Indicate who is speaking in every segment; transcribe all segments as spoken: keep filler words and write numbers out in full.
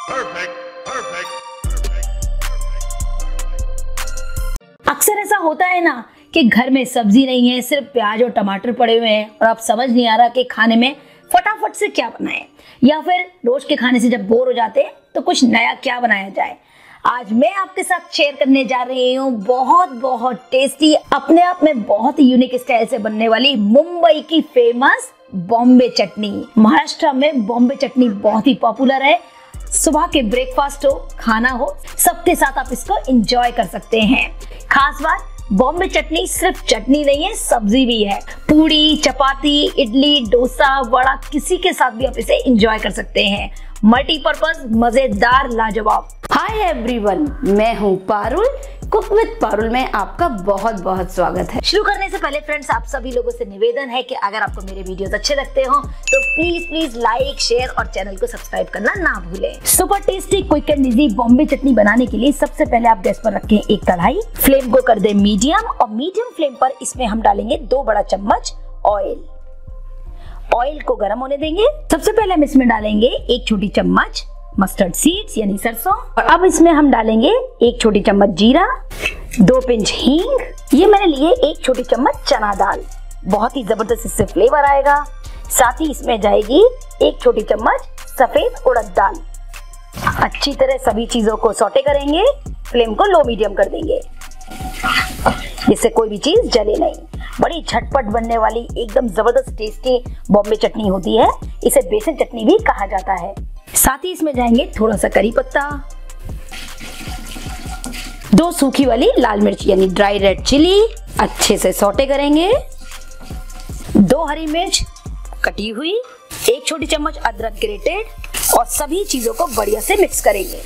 Speaker 1: अक्सर ऐसा होता है ना कि घर में सब्जी नहीं है, सिर्फ प्याज और टमाटर पड़े हुए हैं और आप समझ नहीं आ रहा कि खाने में फटाफट से क्या बनाएं, या फिर रोज के खाने से जब बोर हो जाते हैं तो कुछ नया क्या बनाया जाए। आज मैं आपके साथ शेयर करने जा रही हूँ बहुत बहुत टेस्टी, अपने आप में बहुत ही यूनिक स्टाइल से बनने वाली मुंबई की फेमस बॉम्बे चटनी। महाराष्ट्र में बॉम्बे चटनी बहुत ही पॉपुलर है। सुबह के ब्रेकफास्ट हो, खाना हो, सबके साथ आप इसको एंजॉय कर सकते हैं। खास बात, बॉम्बे चटनी सिर्फ चटनी नहीं है, सब्जी भी है। पूड़ी, चपाती, इडली, डोसा, वड़ा, किसी के साथ भी आप इसे एंजॉय कर सकते हैं। मल्टीपर्पज, मजेदार, लाजवाब।
Speaker 2: हाय एवरीवन, मैं हूँ पारुल। कुक विद पारुल में आपका बहुत बहुत स्वागत है।
Speaker 1: शुरू करने से पहले फ्रेंड्स, आप सभी लोगों से निवेदन है कि अगर आपको मेरे वीडियोस अच्छे लगते हो तो प्लीज प्लीज लाइक, शेयर और चैनल को सब्सक्राइब करना ना भूलें। Super tasty, quick and easy Bombay चटनी बनाने के लिए सबसे पहले आप गैस पर रखें एक कढ़ाई, फ्लेम को कर दे मीडियम और मीडियम फ्लेम पर इसमें हम डालेंगे दो बड़ा चम्मच ऑयल। ऑयल को गर्म होने देंगे। सबसे पहले हम इसमें डालेंगे एक छोटी चम्मच मस्टर्ड सीड्स यानी सरसों, और अब इसमें हम डालेंगे एक छोटी चम्मच जीरा, दो पिंच हींग, ये मैंने लिए एक छोटी चम्मच चना दाल, बहुत ही जबरदस्त इससे फ्लेवर आएगा। साथ ही इसमें जाएगी एक छोटी चम्मच सफेद उड़द दाल। अच्छी तरह सभी चीजों को सौटे करेंगे। फ्लेम को लो मीडियम कर देंगे जिससे कोई भी चीज जले नहीं। बड़ी झटपट बनने वाली एकदम जबरदस्त टेस्टी बॉम्बे चटनी होती है। इसे बेसन चटनी भी कहा जाता है। साथ ही इसमें जाएंगे थोड़ा सा करी पत्ता, दो सूखी वाली लाल मिर्च यानी ड्राई रेड चिली, अच्छे से सौटे करेंगे। दो हरी मिर्च कटी हुई, एक छोटी चम्मच अदरक ग्रेटेड और सभी चीजों को बढ़िया से मिक्स करेंगे।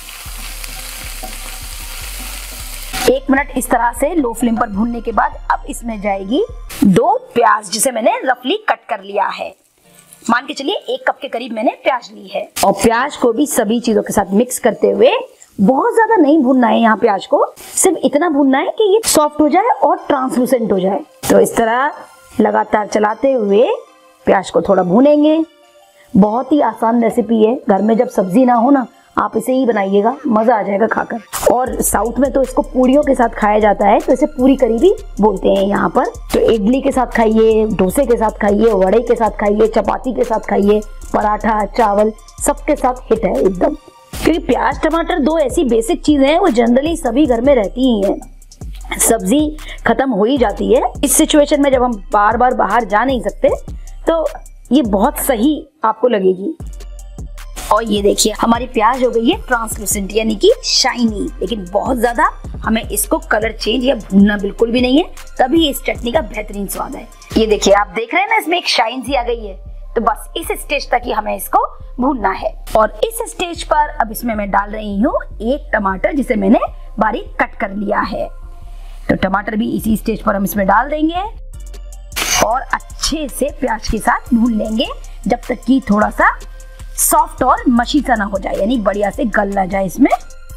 Speaker 1: एक मिनट इस तरह से लो फ्लेम पर भूनने के बाद अब इसमें जाएगी दो प्याज जिसे मैंने रफली कट कर लिया है। मान के चलिए एक कप के करीब मैंने प्याज ली है। और प्याज को भी सभी चीजों के साथ मिक्स करते हुए, बहुत ज्यादा नहीं भूनना है यहाँ प्याज को, सिर्फ इतना भूनना है कि ये सॉफ्ट हो जाए और ट्रांसलूसेंट हो जाए। तो इस तरह लगातार चलाते हुए प्याज को थोड़ा भूनेंगे। बहुत ही आसान रेसिपी है, घर में जब सब्जी ना हो ना, आप इसे ही बनाइएगा, मजा आ जाएगा खाकर। और साउथ में तो इसको पूड़ियों के साथ खाया जाता है, तो इसे पूरी करी भी बोलते हैं यहाँ पर। तो इडली के साथ खाइए, डोसे के साथ खाइए, वड़े के साथ खाइए, चपाती के साथ खाइए, पराठा, चावल, सबके साथ हिट है एकदम। क्योंकि प्याज टमाटर दो ऐसी बेसिक चीजें हैं, वो जनरली सभी घर में रहती ही हैं। सब्जी खत्म हो ही जाती है। इस सिचुएशन में जब हम बार बार बाहर जा नहीं सकते तो ये बहुत सही आपको लगेगी। और ये देखिए हमारी प्याज हो गई है ट्रांसलूसेंट यानी कि शाइनी, लेकिन बहुत ज्यादा हमें इसको कलर चेंज या भूनना बिल्कुल भी नहीं है, तभी इस चटनी का बेहतरीन स्वाद है। ये देखिए आप देख रहे हैं ना, इसमें एक शाइन सी आ गई है। तो बस इस स्टेज तक ही हमें इसको भूनना है। और इस स्टेज पर अब इसमें मैं डाल रही हूँ एक टमाटर जिसे मैंने बारीक कट कर लिया है। तो टमाटर भी इसी स्टेज पर हम इसमें डाल देंगे और अच्छे से प्याज के साथ भून लेंगे जब तक कि थोड़ा सा सॉफ्ट और मशी सा ना हो जाए, यानी बढ़िया से गल ना जाए इसमें।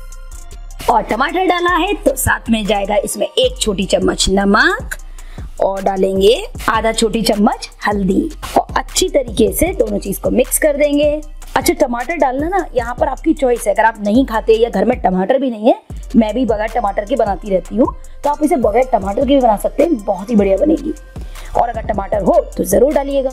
Speaker 1: और टमाटर डाला है तो साथ में जाएगा इसमें एक छोटी चम्मच नमक और डालेंगे आधा छोटी चम्मच हल्दी और अच्छी तरीके से दोनों चीज को मिक्स कर देंगे। अच्छा, टमाटर डालना ना यहाँ पर आपकी चॉइस है। अगर आप नहीं खाते या घर में टमाटर भी नहीं है, मैं भी बगैर टमाटर के बनाती रहती हूँ, तो आप इसे बगैर टमाटर के भी बना सकते हैं, बहुत ही बढ़िया बनेगी। और अगर टमाटर हो तो जरूर डालिएगा।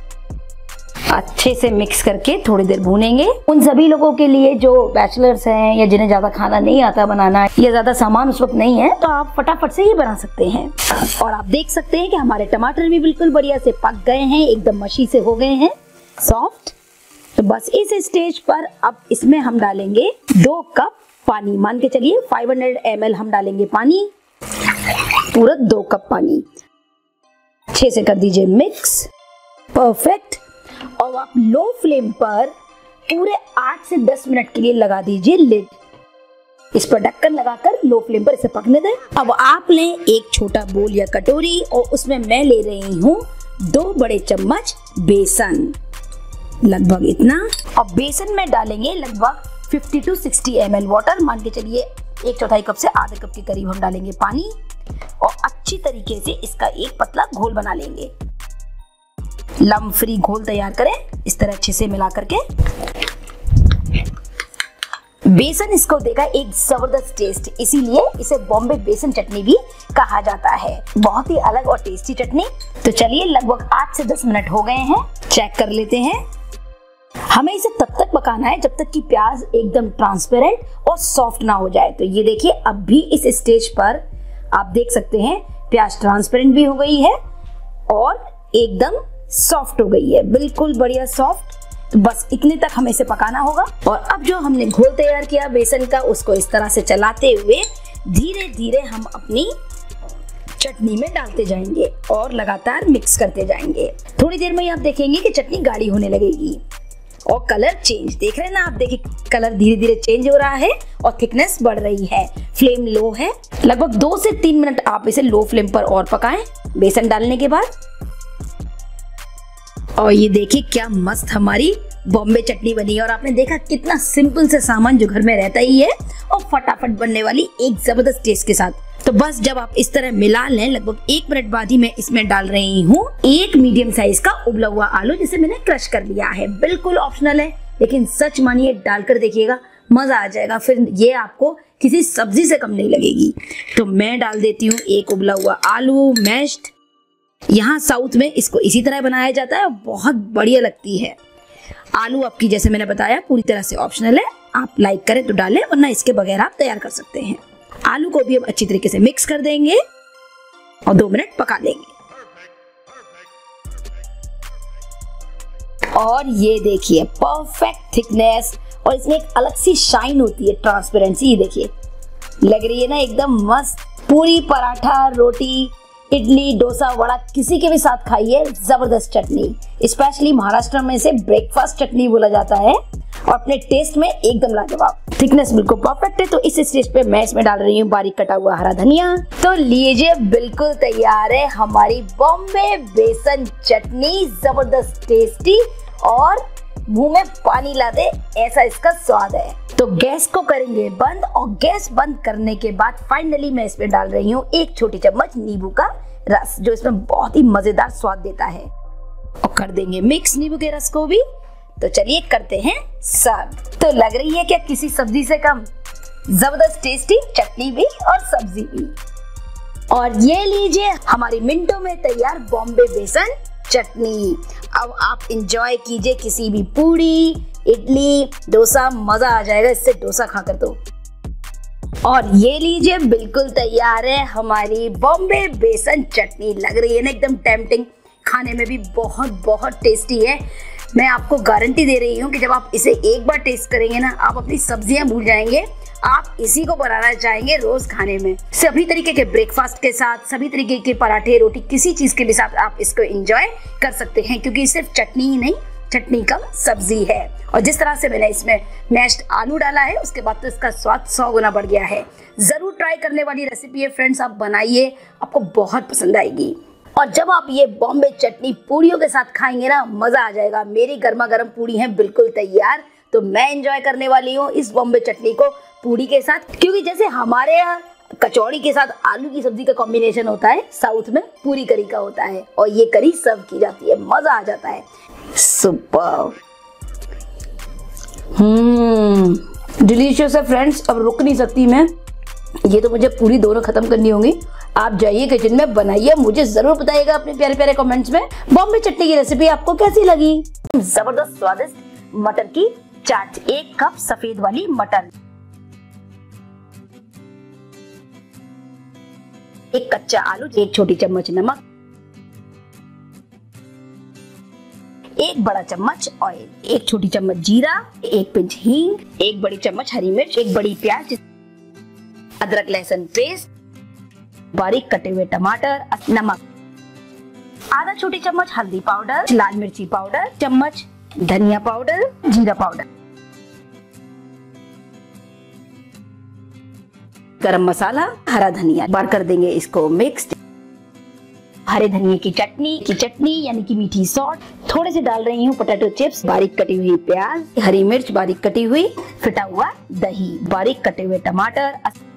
Speaker 1: अच्छे से मिक्स करके थोड़ी देर भूनेंगे। उन सभी लोगों के लिए जो बैचलर्स हैं या जिन्हें ज्यादा खाना नहीं आता बनाना या ज्यादा सामान उस वक्त नहीं है, तो आप फटाफट से ही बना सकते हैं। और आप देख सकते हैं कि हमारे टमाटर भी बिल्कुल बढ़िया से पक गए हैं, एकदम मशी से हो गए हैं, सॉफ्ट। तो बस इस स्टेज पर अब इसमें हम डालेंगे दो कप पानी। मान के चलिए पाँच सौ एम एल हम डालेंगे पानी, पूरा दो कप पानी। अच्छे से कर दीजिए मिक्स, परफेक्ट। और आप लो फ्लेम पर पूरे आठ से दस मिनट के लिए लगा दीजिए लिड। इस पर ढक्कन लगाकर लो फ्लेम पर इसे पकने दें। अब आप लें एक छोटा बोल या कटोरी और उसमें मैं ले रही हूँ दो बड़े चम्मच बेसन, लगभग इतना। और बेसन में डालेंगे लगभग पचास टू साठ एम एल वाटर। मान के चलिए एक चौथाई कप से आधे कप के करीब हम डालेंगे पानी और अच्छी तरीके से इसका एक पतला घोल बना लेंगे। लम्ब फ्री घोल तैयार करें, इस तरह अच्छे से मिला करके। बेसन इसको देगा एक जबरदस्त टेस्ट, इसीलिए इसे बॉम्बे बेसन चटनी भी कहा जाता है। बहुत ही अलग और टेस्टी चटनी। तो चलिए लगभग आठ से दस मिनट हो गए हैं, चेक कर लेते हैं। हमें इसे तब तक पकाना है जब तक कि प्याज एकदम ट्रांसपेरेंट और सॉफ्ट ना हो जाए। तो ये देखिए अब भी इस स्टेज पर आप देख सकते हैं प्याज ट्रांसपेरेंट भी हो गई है और एकदम सॉफ्ट हो गई है, बिल्कुल बढ़िया सॉफ्ट। तो बस इतने तक हमें इसे पकाना होगा। और अब जो हमने घोल तैयार किया बेसन का, उसको इस तरह से चलाते हुए धीरे धीरे हम अपनी चटनी में डालते जाएंगे और लगातार मिक्स करते जाएंगे। थोड़ी देर में आप देखेंगे कि चटनी गाढ़ी होने लगेगी और कलर चेंज, देख रहे हैं ना आप, देखिए कलर धीरे धीरे चेंज हो रहा है और थिकनेस बढ़ रही है। फ्लेम लो है, लगभग दो से तीन मिनट आप इसे लो फ्लेम पर और पकाएं बेसन डालने के बाद। और ये देखिए क्या मस्त हमारी बॉम्बे चटनी बनी है। और आपने देखा कितना सिंपल से सामान जो घर में रहता ही है और फटाफट बनने वाली एक जबरदस्त टेस्ट के साथ। तो बस जब आप इस तरह मिला लें, लगभग एक मिनट बाद ही मैं इसमें डाल रही हूँ एक मीडियम साइज का उबला हुआ आलू, जिसे मैंने क्रश कर लिया है। बिल्कुल ऑप्शनल है, लेकिन सच मानिए डालकर देखिएगा, मजा आ जाएगा। फिर ये आपको किसी सब्जी से कम नहीं लगेगी। तो मैं डाल देती हूँ एक उबला हुआ आलू मैश्ड। यहाँ साउथ में इसको इसी तरह बनाया जाता है, बहुत बढ़िया लगती है। आलू आपकी जैसे मैंने बताया पूरी तरह से ऑप्शनल है, आप लाइक करें तो डालें, वरना इसके बगैर आप तैयार कर सकते हैं। आलू को भी हम अच्छी तरीके से मिक्स कर देंगे और दो मिनट पका लेंगे। और ये देखिए परफेक्ट थिकनेस और इसमें एक अलग सी शाइन होती है, ट्रांसपेरेंसी। ये देखिए लग रही है ना एकदम मस्त। पूरी, पराठा, रोटी, इडली, डोसा, वड़ा किसी के भी साथ खाइए, जबरदस्त चटनी। स्पेशली महाराष्ट्र में इसे ब्रेकफास्ट चटनी बोला जाता है और अपने टेस्ट में एकदम लाजवाब। थिकनेस बिल्कुल परफेक्ट है। तो इस स्टेज पे मैं इसमें डाल रही हूँ बारीक कटा हुआ हरा धनिया। तो लीजिए बिल्कुल तैयार है हमारी बॉम्बे बेसन चटनी, जबरदस्त टेस्टी और मुंह में पानी ला दे ऐसा इसका स्वाद है। तो गैस को करेंगे बंद और गैस बंद करने के बाद फाइनली मैं इसमें डाल रही हूँ एक छोटी चम्मच नींबू का रस, जो इसमें बहुत ही मजेदार स्वाद देता है। और कर देंगे मिक्स नींबू के रस को भी। तो चलिए करते हैं सर्व। तो लग रही है क्या किसी सब्जी से कम, जबरदस्त टेस्टी चटनी भी और सब्जी भी। और ये लीजिए हमारी मिनटों में तैयार बॉम्बे बेसन चटनी। अब आप इंजॉय कीजिए किसी भी पूरी, इडली, डोसा, मजा आ जाएगा इससे डोसा खाकर। तो और ये लीजिए बिल्कुल तैयार है हमारी बॉम्बे बेसन चटनी। लग रही है ना एकदम टेम्पटिंग, खाने में भी बहुत बहुत टेस्टी है। मैं आपको गारंटी दे रही हूँ कि जब आप इसे एक बार टेस्ट करेंगे ना, आप अपनी सब्जियां भूल जाएंगे। आप इसी को बनाना चाहेंगे रोज खाने में, सभी तरीके के ब्रेकफास्ट के साथ, सभी तरीके के पराठे, रोटी, किसी चीज के भी साथ आप इसको एंजॉय कर सकते हैं, क्योंकि सिर्फ चटनी ही नहीं, चटनी कम सब्जी है। और जिस तरह से मैंने इसमें मैश्ड आलू डाला है, उसके बाद तो इसका स्वाद सौ गुना बढ़ गया है। जरूर ट्राई करने वाली रेसिपी है फ्रेंड्स, आप बनाइए, आपको बहुत पसंद आएगी। और जब आप ये बॉम्बे चटनी पूड़ियों के साथ खाएंगे ना, मजा आ जाएगा। मेरी गर्मा गर्म पूड़ी है बिल्कुल तैयार, तो मैं एंजॉय करने वाली हूँ इस बॉम्बे चटनी को पूड़ी के साथ, क्योंकि जैसे हमारे यहाँ कचौड़ी के साथ आलू की सब्जी का कॉम्बिनेशन होता है, साउथ में पूरी करी का होता है और ये करी सर्व की जाती है, मजा आ जाता है। सुपर, हम्म डिलीशियस है फ्रेंड्स। अब रुक नहीं सकती मैं, ये तो मुझे पूरी दोनों खत्म करनी होंगी। आप जाइए किचन में, बनाइए, मुझे जरूर बताइएगा अपने प्यारे प्यारे कमेंट्स में बॉम्बे चटनी की रेसिपी आपको कैसी लगी। जबरदस्त स्वादिष्ट मटर की चाट, एक कप सफेद वाली मटर, एक कच्चा आलू, एक छोटी चम्मच नमक, एक बड़ा चम्मच ऑयल, एक छोटी चम्मच जीरा, एक पिंच हींग, एक बड़ी चम्मच हरी मिर्च, एक बड़ी प्याज, अदरक लहसुन पेस्ट, बारीक कटे हुए टमाटर, नमक, आधा छोटी चम्मच हल्दी पाउडर, लाल मिर्ची पाउडर, चम्मच धनिया पाउडर, जीरा पाउडर, गरम मसाला, हरा धनिया। बार कर देंगे इसको मिक्स। हरे धनिया की चटनी की चटनी यानी कि मीठी सॉल्ट, थोड़े से डाल रही हूँ पोटैटो चिप्स, बारीक कटी हुई प्याज, हरी मिर्च बारीक कटी हुई, फिटा हुआ दही, बारीक कटे हुए टमाटर,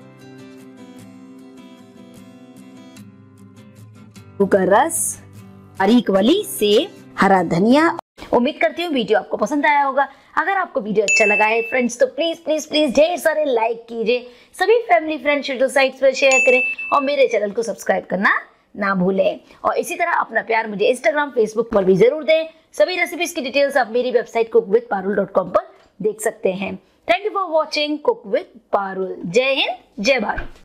Speaker 1: का रस, बारीक वाली सेब, हरा धनिया। उम्मीद करती हूँ वीडियो आपको पसंद आया होगा। अगर आपको वीडियो अच्छा लगा है फ्रेंड्स तो प्लीज प्लीज प्लीज ढेर सारे लाइक कीजिए, सभी फैमिली फ्रेंड सोशल साइट्स पर शेयर करें और मेरे चैनल को सब्सक्राइब करना ना भूलें। और इसी तरह अपना प्यार मुझे इंस्टाग्राम फेसबुक पर भी जरूर दें। सभी रेसिपीज की डिटेल्स आप मेरी website cook with Parul dot com पर देख सकते हैं। Thank you for watching cook with Parul. जय हिंद, जय भारत।